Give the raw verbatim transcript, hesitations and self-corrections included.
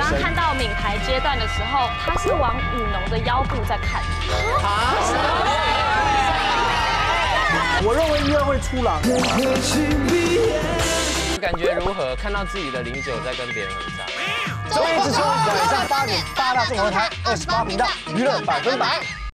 刚看到敏牌阶段的时候，他是往雨农的腰部在看。啊？ 我认为一二会出狼。 感觉如何？看到自己的零九在跟别人合唱。 周一至周五晚上八点，八大综合台二十八频道娱乐百分百。